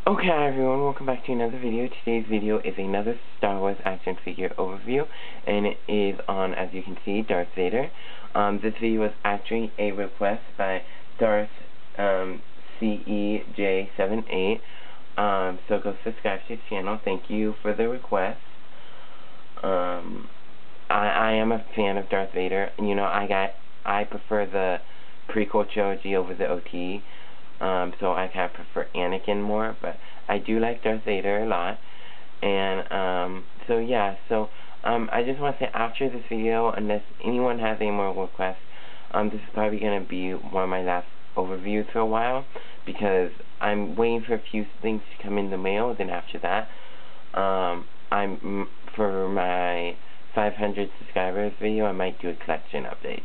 Okay everyone, welcome back to another video. Today's video is another Star Wars action figure overview, and it is on, as you can see, Darth Vader. This video was actually a request by darthcej78. So go subscribe to his channel. Thank you for the request. I am a fan of Darth Vader. You know, I prefer the prequel trilogy over the OT. So I kind of prefer Anakin more, but I do like Darth Vader a lot. And, so yeah, I just want to say after this video, unless anyone has any more requests, this is probably going to be one of my last overviews for a while, because I'm waiting for a few things to come in the mail. Then after that, for my 500 subscribers video, I might do a collection update,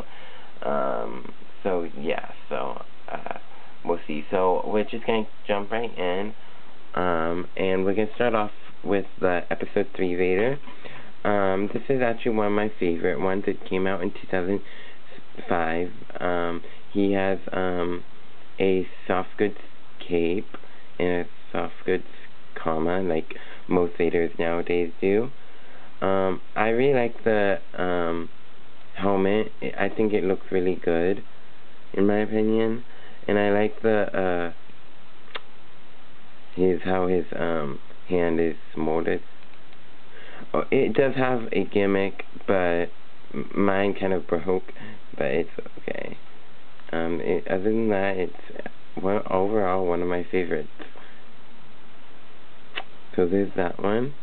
we'll see. So we're just going to jump right in, and we're going to start off with the Episode 3 Vader. This is actually one of my favorite ones. It came out in 2005. He has a soft goods cape and a soft goods comma, like most Vaders nowadays do. I really like the helmet. I think it looks really good, in my opinion. And I like how his hand is molded. Oh, it does have a gimmick, but mine kind of broke, but it's okay. Other than that, it's overall one of my favorites. So there's that one.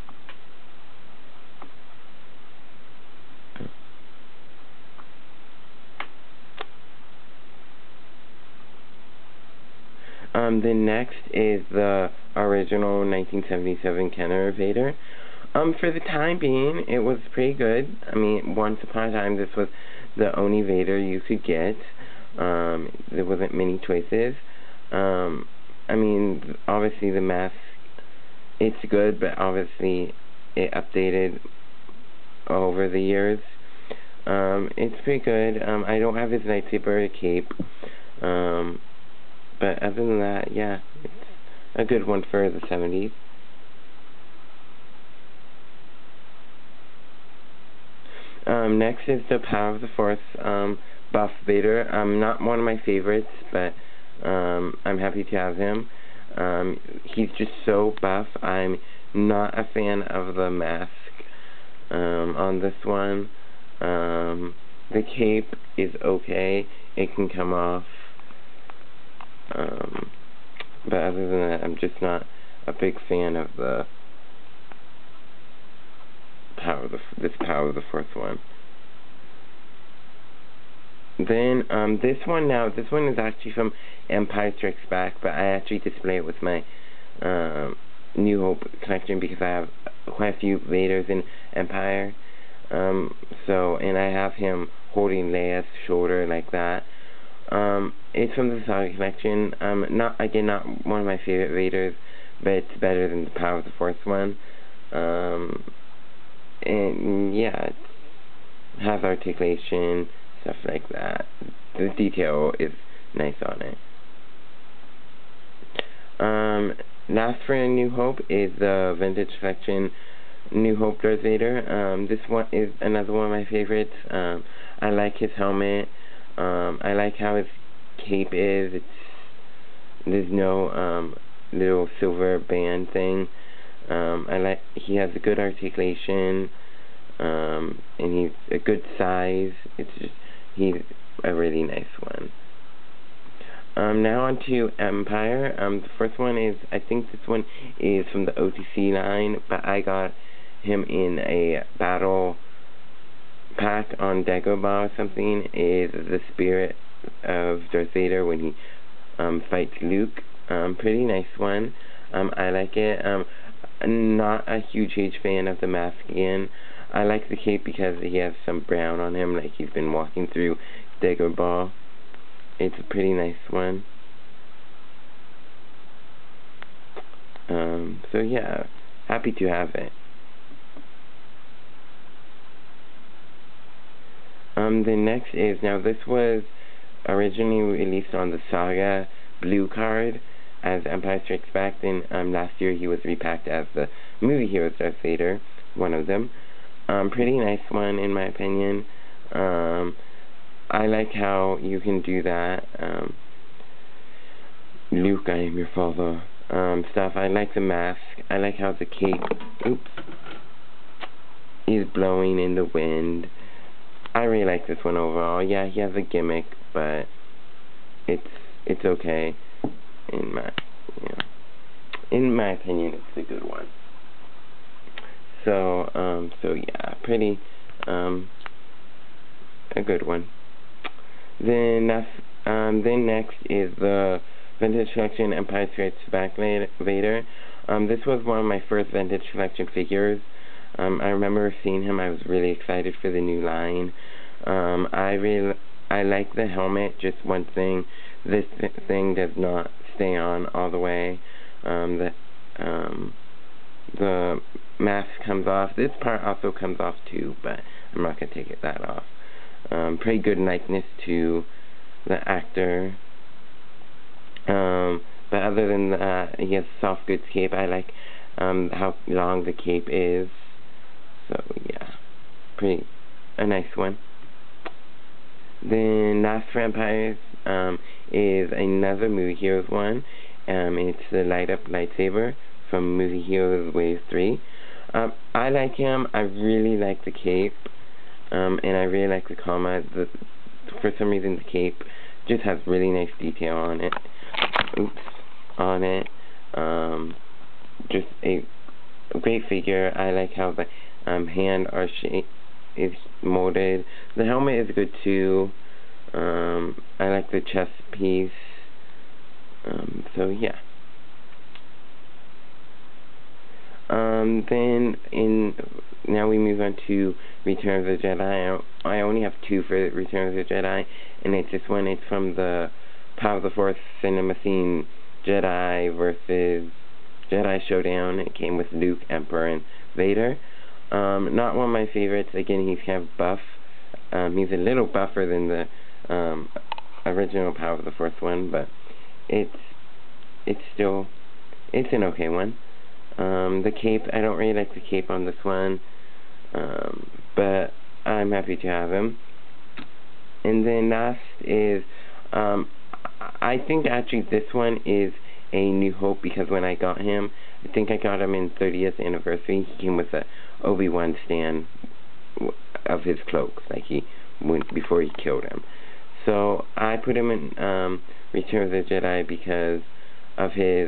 The next is the original 1977 Kenner Vader. For the time being, it was pretty good. I mean, once upon a time, this was the only Vader you could get. There wasn't many choices. I mean, obviously the mask, it's good, but obviously it updated over the years. It's pretty good. I don't have his lightsaber cape. But other than that, yeah, it's a good one for the 70s. Next is the Power of the Force buff Vader. Not one of my favorites, but I'm happy to have him. He's just so buff. I'm not a fan of the mask on this one. The cape is okay. It can come off. But other than that, I'm just not a big fan of the this Power of the Force one. Then this one is actually from Empire Strikes Back, but I actually display it with my New Hope collection because I have quite a few Vaders in Empire. And I have him holding Leia's shoulder like that. It's from the Saga collection. Not one of my favorite Vaders, but it's better than the Power of the Force one. And yeah, it has articulation, stuff like that. The detail is nice on it. Last for a New Hope is the Vintage Collection New Hope Darth Vader. This one is another one of my favorites. I like his helmet. I like how his cape is. There's no little silver band thing. He has a good articulation, and he's a good size. He's a really nice one. Now on to Empire. The first one is, I think this one is from the OTC line, but I got him in a battle pack on Dagobah or something. Is the spirit of Darth Vader when he fights Luke. Pretty nice one. I like it. Not a huge fan of the mask again. I like the cape because he has some brown on him, like he's been walking through Dagobah. It's a pretty nice one. So yeah, happy to have it. The next is, now this was originally released on the Saga Blue card. as Empire Strikes Back. Then last year he was repacked as the movie hero Darth Vader, one of them. Pretty nice one in my opinion. I like how you can do that. Luke, I am your father. Stuff. I like the mask. I like how the cape, is blowing in the wind. I really like this one overall. Yeah, he has a gimmick, but it's okay. In my opinion, it's a good one. So yeah, pretty a good one. Then next is the Vintage Collection Empire Strikes Back Vader. This was one of my first Vintage Collection figures. I remember seeing him. I was really excited for the new line. I like the helmet. Just one thing, this thing does not stay on all the way. The mask comes off. This part also comes off too, but I'm not gonna take that off. Pretty good likeness to the actor. But other than that, he has soft goods cape. I like how long the cape is. So yeah, a nice one. Then last for Empires is another Movie Heroes one. It's the light up lightsaber from Movie Heroes Wave 3. I like him. I really like the cape, and I really like the comma. For some reason, the cape just has really nice detail on it. Just a great figure. I like how the hand is molded. The helmet is good too. I like the chest piece. So yeah. Now we move on to Return of the Jedi. I only have two for Return of the Jedi, and it's this one. It's from the Power of the Force cinema scene, Jedi versus Jedi Showdown. It came with Luke, Emperor, and Vader. Not one of my favorites. Again, he's kind of buff. He's a little buffer than the original Power of the Force one, but it's an okay one. The cape, I don't really like the cape on this one, but I'm happy to have him. And then last is, I think actually this one is a New Hope, because when I got him, I think I got him in 30th anniversary. He came with a Obi-Wan stand of his cloak, like he went before he killed him. So I put him in Return of the Jedi because of his.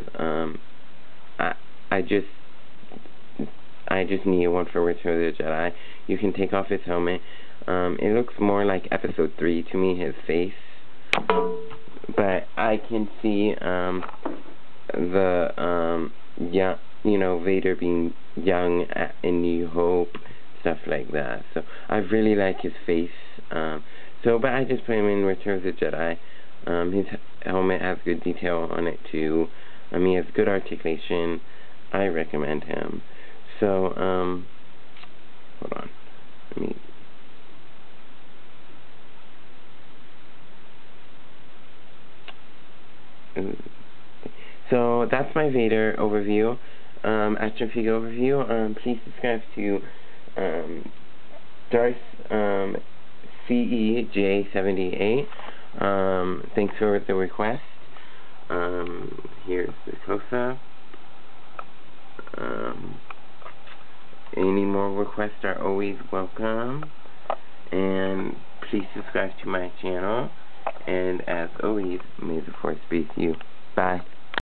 I just need one for Return of the Jedi. You can take off his helmet. It looks more like Episode 3 to me, his face. But I can see Vader being young in New Hope, stuff like that. So I really like his face. But I just put him in Return of the Jedi. His helmet has good detail on it too. He has good articulation. I recommend him. So, hold on. So that's my Vader overview, action figure overview. Please subscribe to darthcej78. Thanks for the request. Here's the close-up. Any more requests are always welcome. And please subscribe to my channel. And as always, may the Force be with you. Bye.